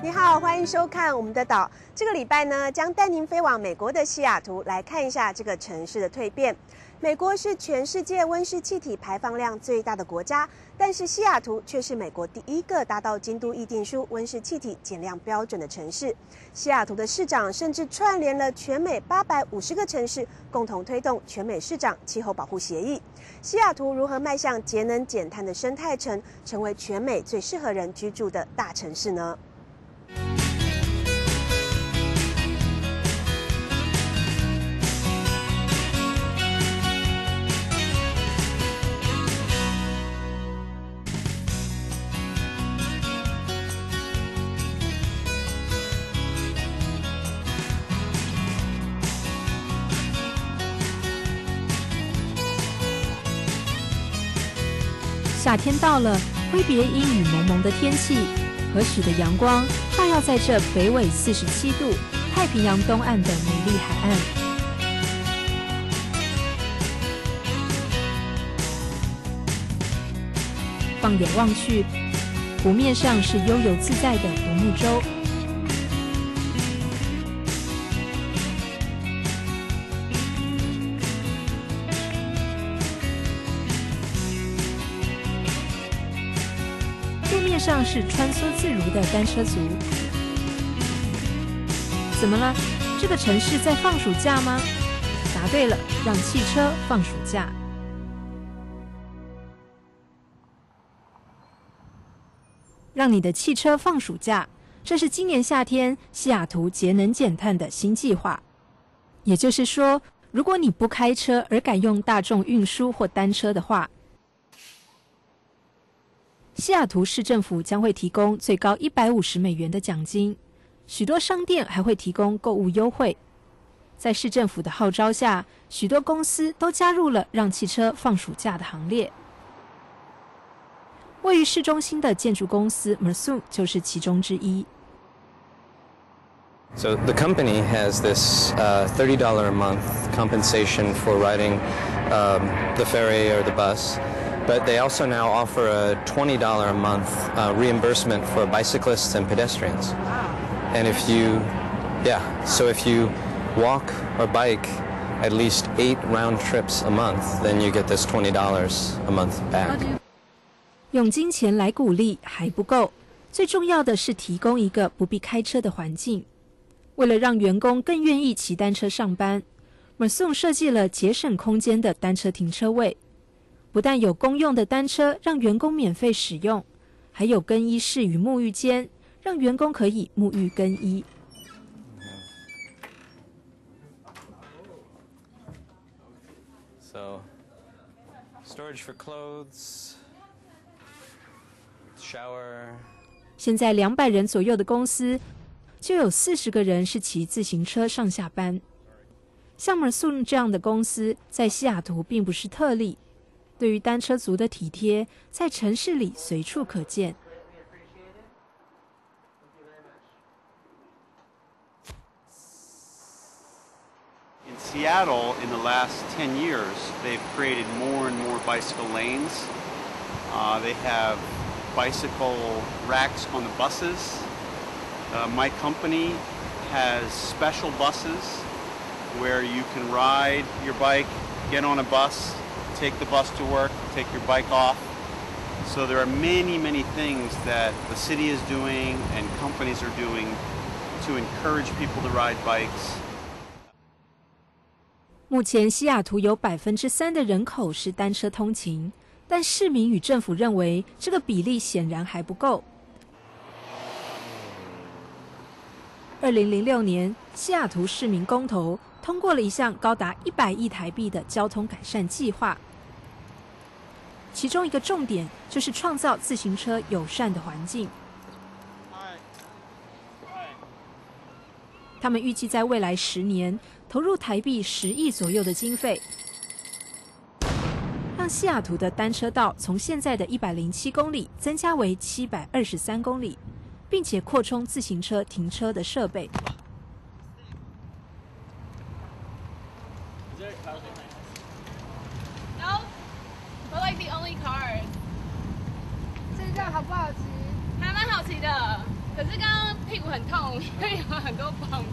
你好，欢迎收看我们的岛。这个礼拜呢，将带您飞往美国的西雅图，来看一下这个城市的蜕变。美国是全世界温室气体排放量最大的国家，但是西雅图却是美国第一个达到京都议定书温室气体减量标准的城市。西雅图的市长甚至串联了全美850个城市，共同推动全美市长气候保护协议。西雅图如何迈向节能减碳的生态城，成为全美最适合人居住的大城市呢？ 夏天到了，挥别阴雨蒙蒙的天气，和煦的阳光照耀在这北纬47度、太平洋东岸的美丽海岸。放眼望去，湖面上是悠游自在的独木舟。上是穿梭自如的单车族。怎么了？这个城市在放暑假吗？答对了，让汽车放暑假。让你的汽车放暑假，这是今年夏天西雅图节能减碳的新计划。也就是说，如果你不开车而改用大众运输或单车的话，西雅图市政府将会提供最高$150的奖金，许多商店还会提供购物优惠。在市政府的号召下，许多公司都加入了让汽车放暑假的行列。位于市中心的建筑公司 Mersun 就是其中之一。 So the company has this $30 a month compensation for riding the ferry or the bus.But they also now offer a $20 a month reimbursement for bicyclists and pedestrians. And if you walk or bike at least 8 round trips a month, then you get this $20 a month back. 用金钱来鼓励还不够，最重要的是提供一个不必开车的环境。为了让员工更愿意骑单车上班 ，Mersun 设计了节省空间的单车停车位。不但有公用的单车让员工免费使用，还有更衣室与沐浴间，让员工可以沐浴更衣。 So, storage for clothes, shower. 现在200人左右的公司，就有40个人是骑自行车上下班。像 Mersun 这样的公司，在西雅图并不是特例。对于单车族的体贴，在城市里随处可见。 In Seattle, in the last 10 years, they've created more and more bicycle lanes. They have bicycle racks on the buses. My company has special buses where you can ride your bike, get on a bus.Take the bus to work, take your bike off. So there are many, many things that the city is doing and companies are doing to encourage people to ride bikes. 目前西雅图有3%的人口是单车通勤，但市民与政府认为这个比例显然还不够。2006年，西雅图市民公投通过了一项高达100亿台币的交通改善计划，其中一个重点就是创造自行车友善的环境。他们预计在未来10年投入台币10亿左右的经费，让西雅图的单车道从现在的107公里增加为723公里，并且扩充自行车停车的设备。 No, we're like the only cars. 这样好不好骑？ 还蛮好骑的。 可是刚刚屁股很痛，因为有很多棒子。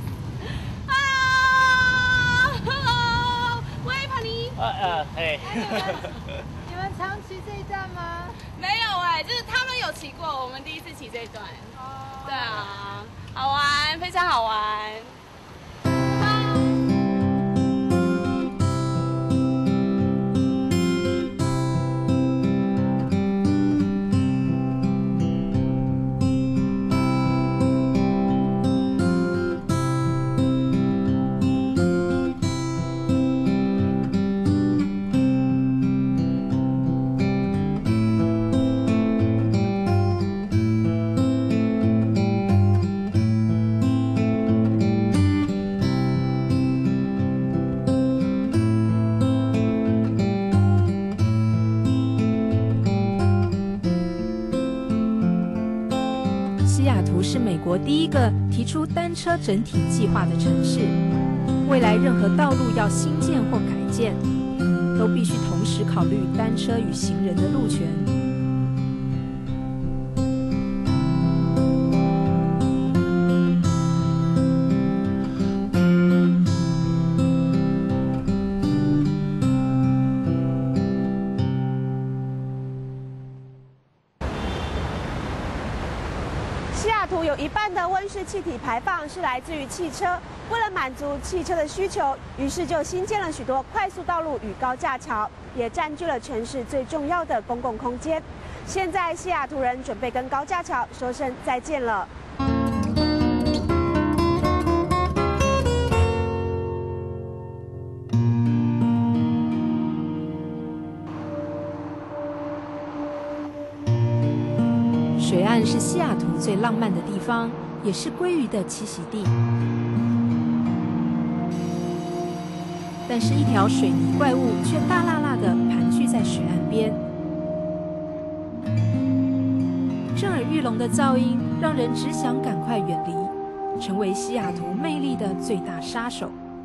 喂，帕尼。 嘿。 你们常骑这一段吗？ 没有哎，就是他们有骑过，我们第一次骑这一段。哦。对啊，好玩，非常好玩。 西雅图是美国第一个提出单车整体计划的城市，未来任何道路要新建或改建，都必须同时考虑单车与行人的路权。 西雅图有一半的温室气体排放是来自于汽车。为了满足汽车的需求，于是就新建了许多快速道路与高架桥，也占据了城市最重要的公共空间。现在西雅图人准备跟高架桥说声再见了。 水岸是西雅图最浪漫的地方，也是鲑鱼的栖息地。但是，一条水泥怪物却大辣辣地盘踞在水岸边，震耳欲聋的噪音让人只想赶快远离，成为西雅图魅力的最大杀手。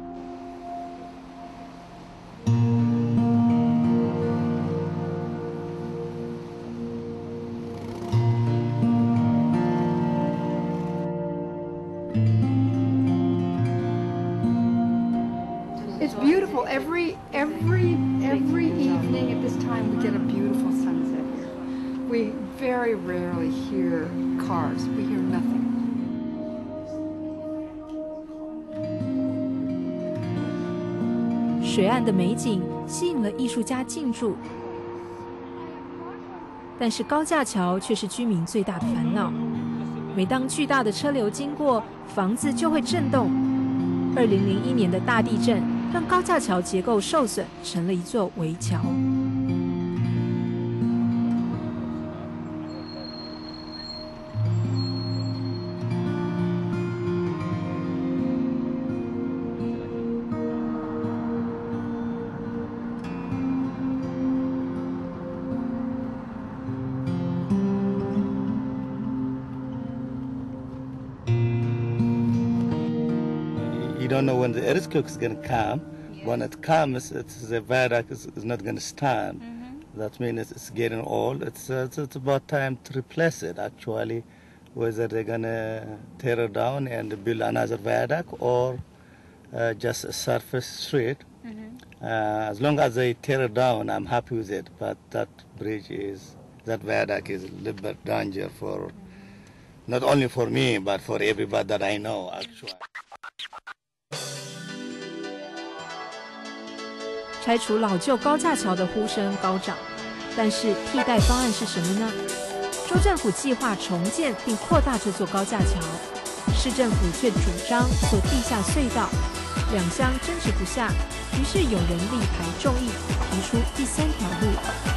It's beautiful. Every evening at this time we get a beautiful sunset here. We very rarely hear cars. We hear nothing. 水岸的美景吸引了艺术家进驻，但是高架桥却是居民最大的烦恼。每当巨大的车流经过，房子就会震动。2001年的大地震让高架桥结构受损，成了一座围桥。 You don't know when the earthquake is going to come. When it comes, the viaduct is not going to stand. That means it's getting old. It's about time to replace it, actually, whether they're going to tear it down and build another viaduct or just a surface street. As long as they tear it down, I'm happy with it. But that viaduct is a little bit danger for, not only for me, but for everybody that I know, actually. 拆除老旧高架桥的呼声高涨，但是替代方案是什么呢？州政府计划重建并扩大这座高架桥，市政府却主张做地下隧道，两相争执不下，于是有人力排众议，提出第三条路。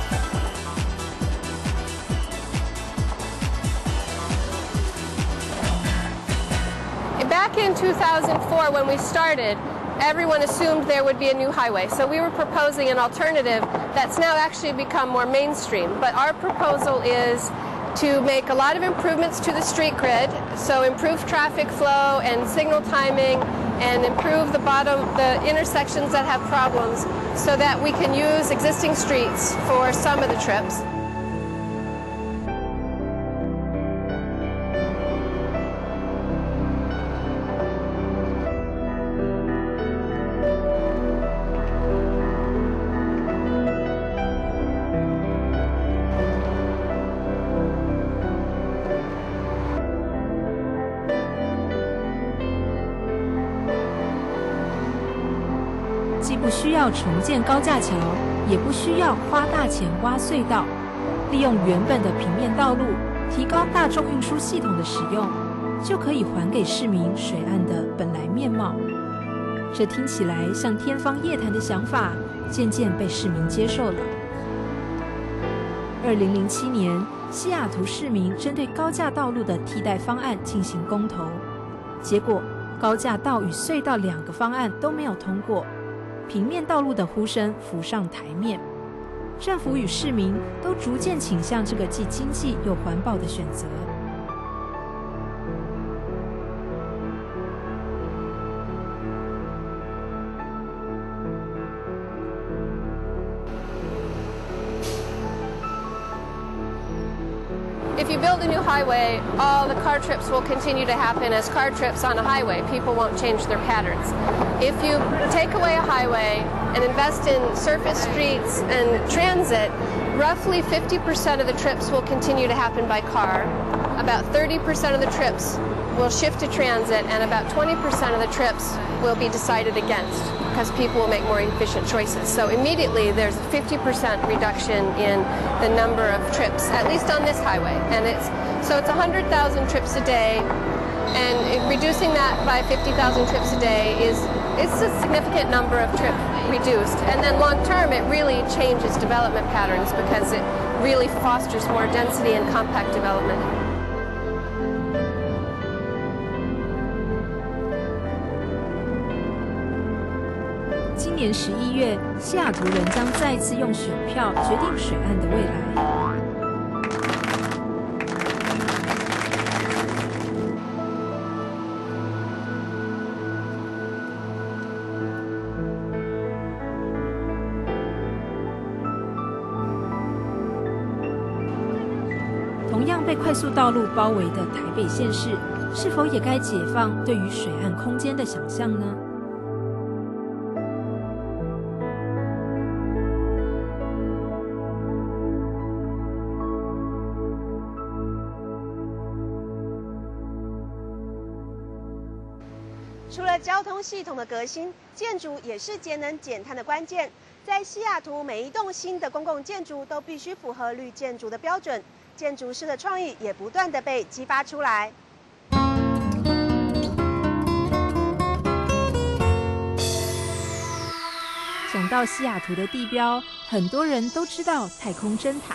Back in 2004, when we started, everyone assumed there would be a new highway. So we were proposing an alternative that's now actually become more mainstream. But our proposal is to make a lot of improvements to the street grid, so improve traffic flow and signal timing, and improve the intersections that have problems, so that we can use existing streets for some of the trips. 需要重建高架桥，也不需要花大钱挖隧道，利用原本的平面道路，提高大众运输系统的使用，就可以还给市民水岸的本来面貌。这听起来像天方夜谭的想法，渐渐被市民接受了。2007年，西雅图市民针对高架道路的替代方案进行公投，结果高架道与隧道2个方案都没有通过，平面道路的呼声浮上台面。政府与市民都逐渐倾向这个既经济又环保的选择。 If you build a new highway, all the car trips will continue to happen as car trips on a highway. People won't change their patterns. If you take away a highway and invest in surface streets and transit, roughly 50% of the trips will continue to happen by car. About 30% of the trips will shift to transit, and about 20% of the trips will be decided against because people will make more efficient choices. So immediately there's a 50% reduction in the number of trips, at least on this highway. And it's 100,000 trips a day, and reducing that by 50,000 trips a day it's a significant number of trips reduced. And then long term it really changes development patterns because it really fosters more density and compact development. 今年11月，西雅图人将再次用选票决定水岸的未来。同样被快速道路包围的台北县市，是否也该解放对于水岸空间的想象呢？ 除了交通系统的革新，建筑也是节能减碳的关键。在西雅图，每一栋新的公共建筑都必须符合绿建筑的标准，建筑师的创意也不断的被激发出来。 讲到西雅图的地标，很多人都知道太空针塔，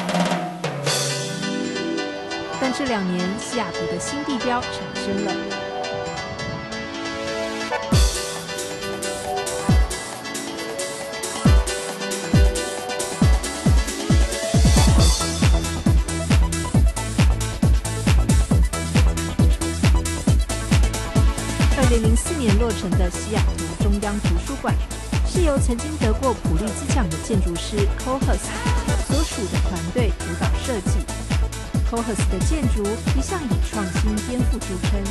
但这2年西雅图的新地标产生了。2004年落成的西雅图中央图书馆，是由曾经得过普利兹奖的建筑师 Kohlhaas 所属的团队主导设计。Kohlhaas 的建筑一向以创新颠覆著称。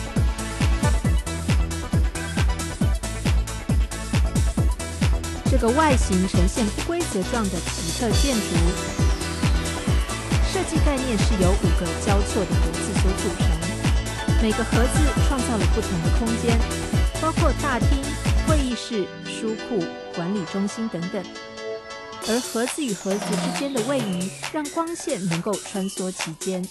这个外形呈现不规则状的奇特建筑，设计概念是由5个交错的盒子所组成。每个盒子创造了不同的空间，包括大厅、会议室、书库、管理中心等等。而盒子与盒子之间的位移，让光线能够穿梭其间。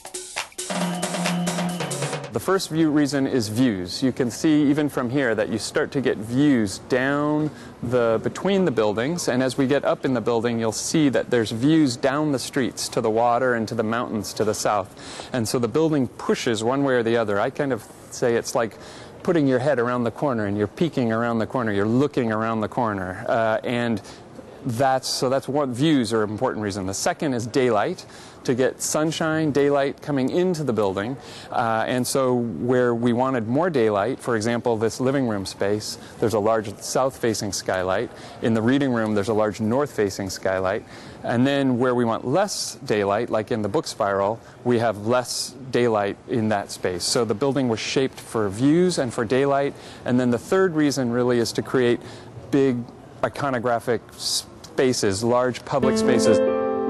The first reason is views. You can see even from here that you start to get views down between the buildings, and as we get up in the building, you'll see that there's views down the streets to the water and to the mountains to the south. And so the building pushes one way or the other. I kind of say it's like putting your head around the corner and you're peeking around the corner, you're looking around the corner. And that's what views are an important reason. The second is daylight, to get sunshine, daylight coming into the building. And so where we wanted more daylight, for example, this living room space, there's a large south-facing skylight. In the reading room, there's a large north-facing skylight. And then where we want less daylight, like in the book spiral, we have less daylight in that space. So the building was shaped for views and for daylight. And then the third reason really is to create big iconographic spaces, large public spaces.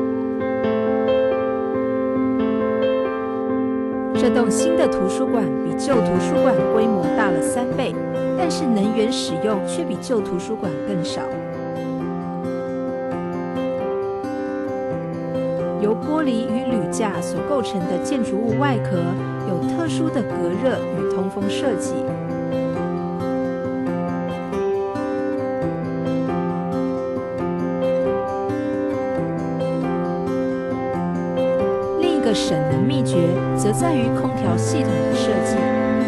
这栋新的图书馆比旧图书馆规模大了3倍，但是能源使用却比旧图书馆更少。 由玻璃与铝架所构成的建筑物外壳有特殊的隔热与通风设计。另一个省能秘诀则在于空调系统的设计。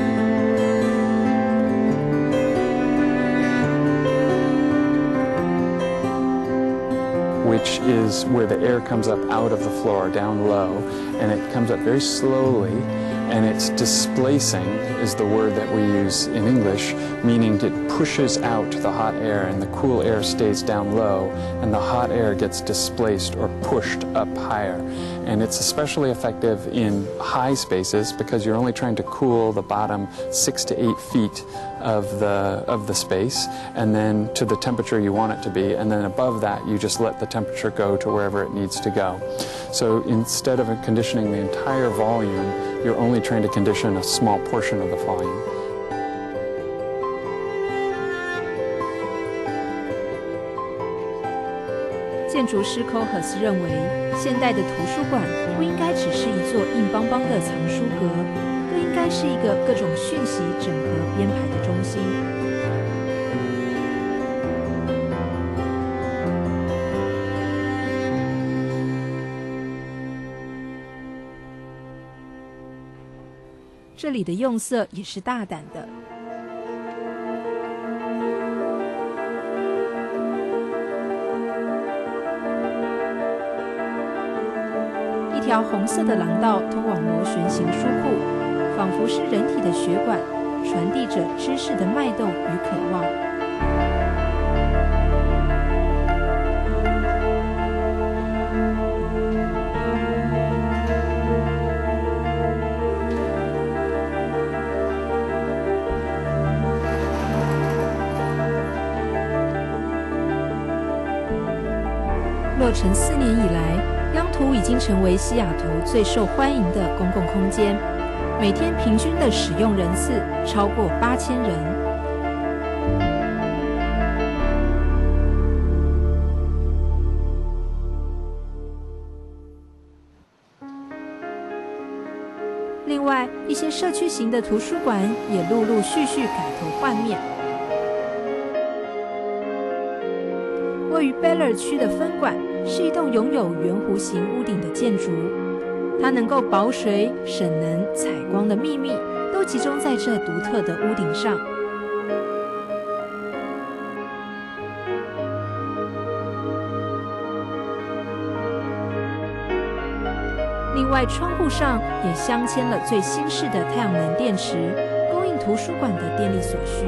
which is where the air comes up out of the floor down low, and it comes up very slowly, and it's displacing is the word that we use in English, meaning it pushes out the hot air and the cool air stays down low, and the hot air gets displaced or pushed up higher. And it's especially effective in high spaces because you're only trying to cool the bottom 6 to 8 feet of the space, and then to the temperature you want it to be, and then above that you just let the temperature go to wherever it needs to go. So instead of conditioning the entire volume, you're only trying to condition a small portion of the volume. 建筑师 Kohlhaas 认为，现代的图书馆不应该只是一座硬邦邦的藏书阁，更应该是一个各种讯息整合编排的中心。这里的用色也是大胆的。一条红色的廊道通往螺旋形书库，仿佛是人体的血管，传递着知识的脉动与渴望。落成4年以来，央图已经成为西雅图最受欢迎的公共空间，每天平均的使用人次超过8000人。另外，一些社区型的图书馆也陆陆续续改头换面。位于 Beller 区的分馆是一栋拥有圆弧形屋顶的建筑，它能够保水、省能、采光的秘密都集中在这独特的屋顶上。另外，窗户上也镶嵌了最新式的太阳能电池，供应图书馆的电力所需。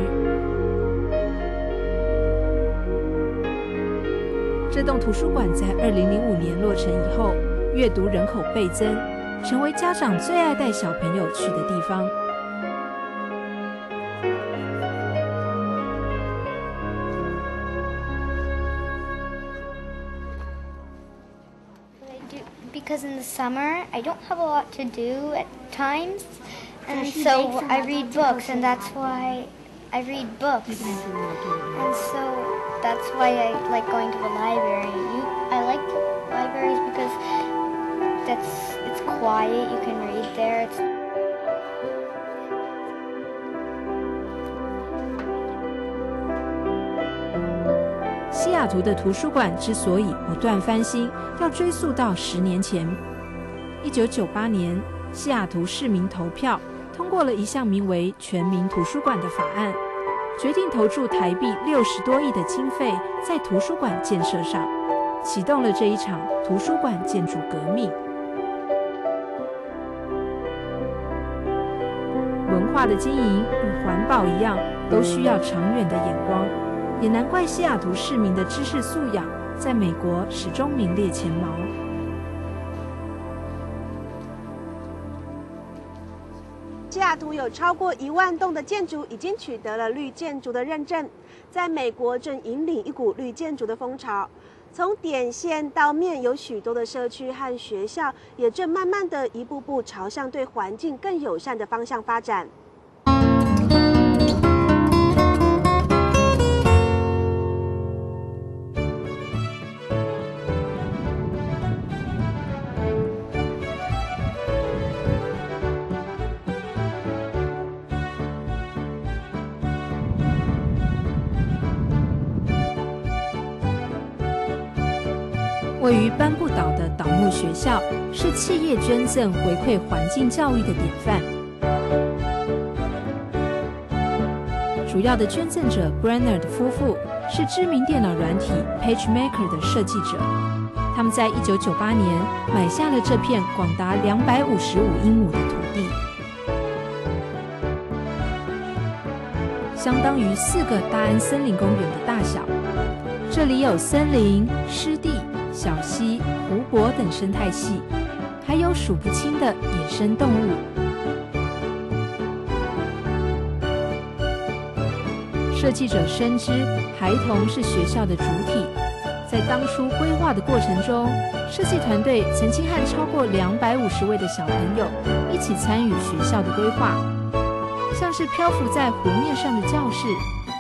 这栋图书馆在2005年落成以后，阅读人口倍增，成为家长最爱带小朋友去的地方。 Because in the summer, I don't have a lot to do at times, and so I read books, and that's why I read books. And so that's why I like going to the library. I like libraries because it's quiet, you can read there. 西雅图的图书馆之所以不断翻新，要追溯到10年前。1998年，西雅图市民投票通过了一项名为“全民图书馆”的法案，决定投注台币60多亿的经费在图书馆建设上，启动了这一场图书馆建筑革命。文化的经营与环保一样，都需要长远的眼光。也难怪西雅图市民的知识素养在美国始终名列前茅。 西雅图有超过1万栋的建筑已经取得了绿建筑的认证，在美国正引领一股绿建筑的风潮。从点线到面，有许多的社区和学校也正慢慢的一步步朝向对环境更友善的方向发展。 位于班布岛的岛木学校是企业捐赠回馈环境教育的典范。主要的捐赠者 Brainerd 夫妇是知名电脑软体 PageMaker 的设计者。他们在1998年买下了这片广达255英亩的土地，相当于4个大安森林公园的大小。这里有森林、湿地、小溪、湖泊等生态系，还有数不清的野生动物。设计者深知孩童是学校的主体，在当初规划的过程中，设计团队曾经和超过250位的小朋友一起参与学校的规划，像是漂浮在湖面上的教室，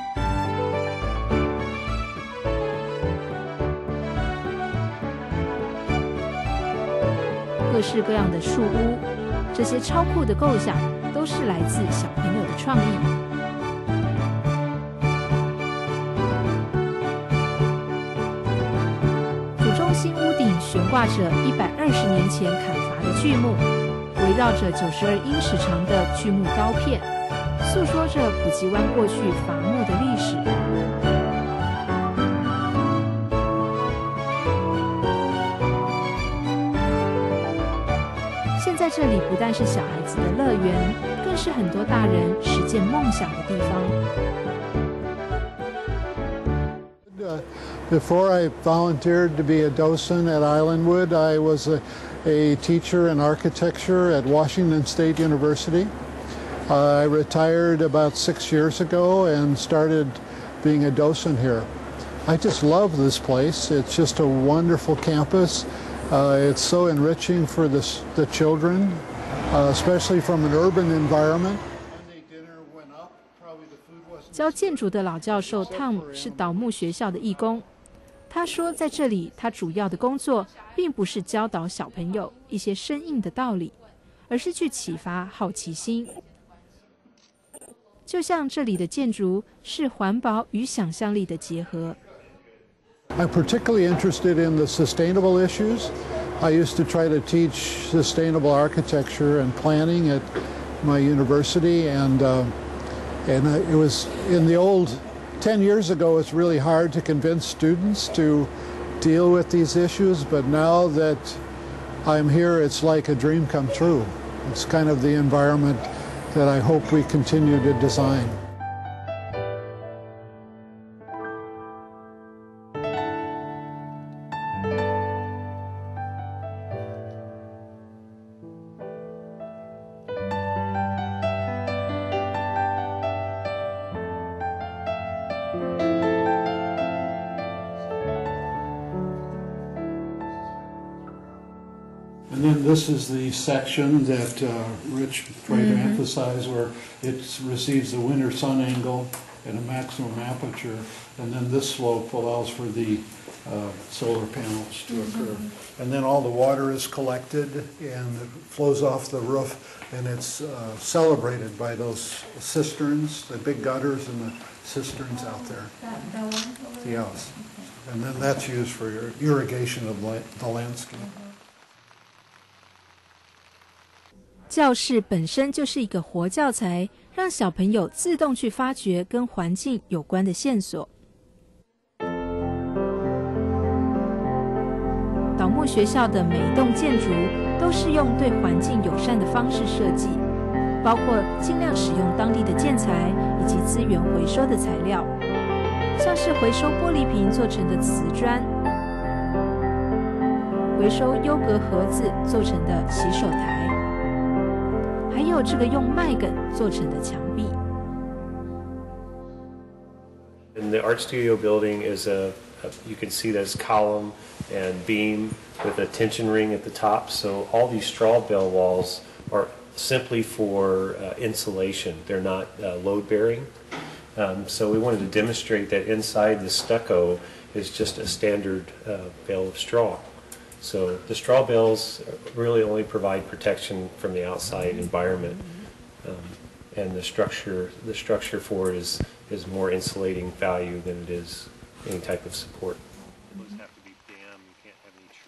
各式各样的树屋，这些超酷的构想都是来自小朋友的创意。新屋顶悬挂着120年前砍伐的巨木，围绕着92英尺长的巨木刀片，诉说着普吉湾过去伐木的历史。现在这里不但是小孩子的乐园，更是很多大人实践梦想的地方。 Before I volunteered to be a docent at Islandwood, I was a teacher in architecture at Washington State University. I retired about 6 years ago and started being a docent here. I just love this place. It's just a wonderful campus. It's so enriching for the children, especially from an urban environment. 教建筑的老教授 Tom 是岛木学校的义工。他说，在这里，他主要的工作并不是教导小朋友一些生硬的道理，而是去启发好奇心。就像这里的建筑是环保与想象力的结合。 I'm particularly interested in the sustainable issues. I used to try to teach sustainable architecture and planning at my university, and it was in the old 10 years ago, it's really hard to convince students to deal with these issues, but now that I'm here, it's like a dream come true. It's kind of the environment that I hope we continue to design. And then this is the section that Rich tried to emphasize, where it receives the winter sun angle and a maximum aperture, and then this slope allows for the solar panels to occur. And then all the water is collected and it flows off the roof, and it's celebrated by those cisterns, the big gutters and the cisterns out there. Yes. And then that's used for irrigation of the landscape. 教室本身就是一个活教材，让小朋友自动去发掘跟环境有关的线索。岛木学校的每一栋建筑都是用对环境友善的方式设计，包括尽量使用当地的建材以及资源回收的材料，像是回收玻璃瓶做成的瓷砖，回收优格盒子做成的洗手台。还有这个用麦秆做成的墙壁。 And the art studio building is you can see there's column and beam with a tension ring at the top. So all these straw bale walls are simply for insulation. They're not load bearing. So we wanted to demonstrate that inside the stucco is just a standard bale of straw. So the straw bales really only provide protection from the outside environment, and the structure for it is more insulating value than it is any type of support. Those have to be damn. You can't have any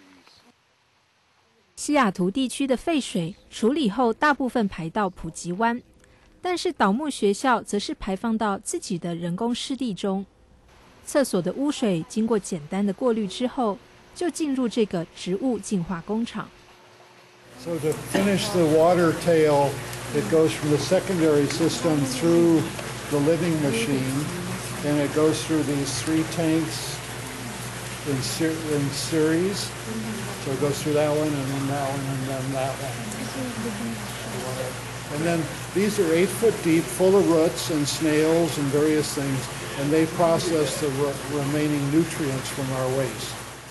西雅图地区的废水处理后大部分排到普吉湾，但是倒木学校则是排放到自己的人工湿地中。厕所的污水经过简单的过滤之后，就进入这个植物净化工厂。 So to finish the water tail, it goes from the secondary system through the living machine, and it goes through these 3 tanks in series. So it goes through that one, and then that one, and then that one. And then these are 8 foot deep, full of roots and snails and various things, and they process the remaining nutrients from our waste.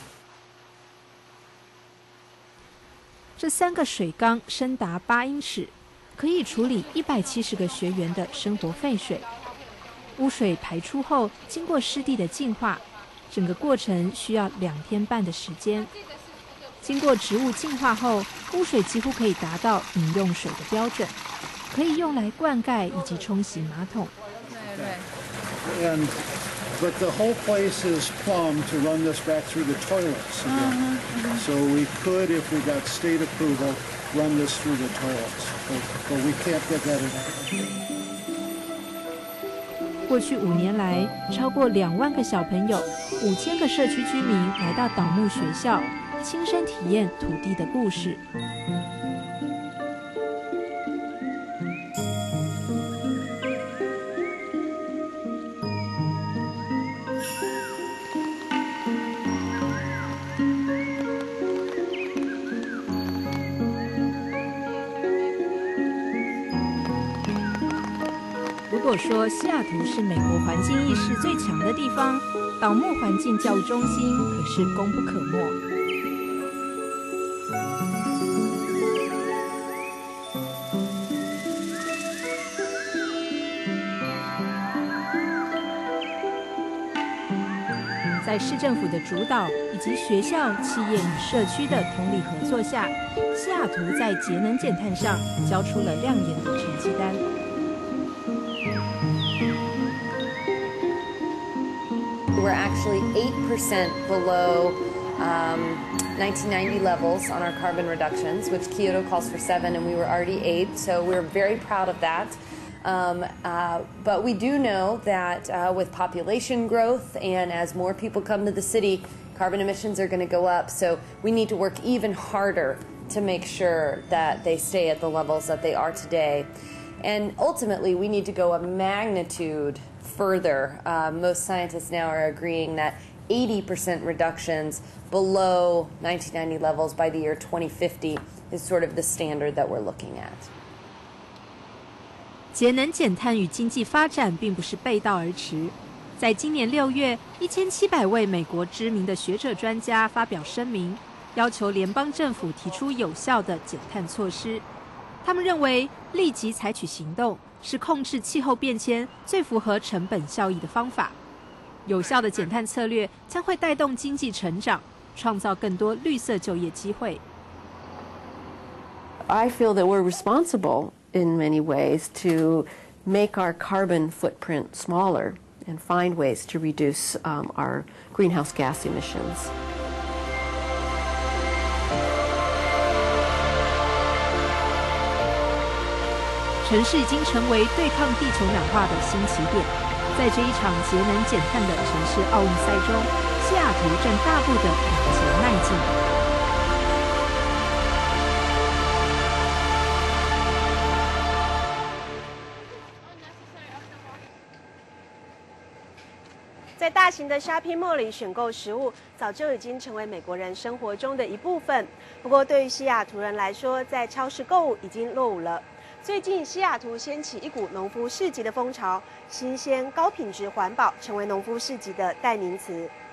这3个水缸深达8英尺，可以处理170个学员的生活废水。污水排出后，经过湿地的净化，整个过程需要2天半的时间。经过植物净化后，污水几乎可以达到饮用水的标准，可以用来灌溉以及冲洗马桶。 But the whole place is plumbed to run this back through the toilets again. So we could, if we got state approval, run this through the toilets. But we can't get that in. 过去5年来，超过2万个小朋友、5000个社区居民来到倒木学校，亲身体验土地的故事。如果说西雅图是美国环境意识最强的地方，倒木环境教育中心可是功不可没。在市政府的主导以及学校、企业与社区的通力合作下，西雅图在节能减碳上交出了亮眼的成绩单。 We're actually 8% below 1990 levels on our carbon reductions, which Kyoto calls for 7, and we were already 8, so we're very proud of that. But we do know that with population growth and as more people come to the city, carbon emissions are going to go up, so we need to work even harder to make sure that they stay at the levels that they are today. And ultimately, we need to go a magnitude further. Most scientists now are agreeing that 80% reductions below 1990 levels by the year 2050 is sort of the standard that we're looking at. 节能减碳与经济发展并不是背道而驰。在今年6月，1700位美国知名的学者专家发表声明，要求联邦政府提出有效的减碳措施。他们认为，立即采取行动是控制气候变迁最符合成本效益的方法。有效的减碳策略将会带动经济成长，创造更多绿色就业机会。 I feel that we're responsible in many ways to make our carbon footprint smaller and find ways to reduce our greenhouse gas emissions. 城市已经成为对抗地球暖化的新起点。在这一场节能减碳的城市奥运赛中，西雅图正大步地往前迈进。 在大型的 shopping mall 里选购食物，早就已经成为美国人生活中的一部分。不过，对于西雅图人来说，在超市购物已经落伍了。最近，西雅图掀起一股农夫市集的风潮，新鲜、高品质、环保成为农夫市集的代名词。